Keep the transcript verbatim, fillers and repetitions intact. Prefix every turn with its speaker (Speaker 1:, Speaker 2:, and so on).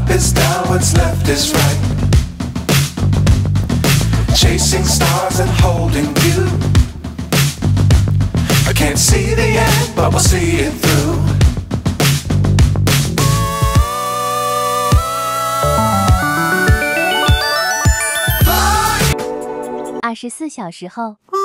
Speaker 1: is down, what's left is right. Chasing stars and holding you. I can't see the end, but we'll see it through.
Speaker 2: 二十四小时后。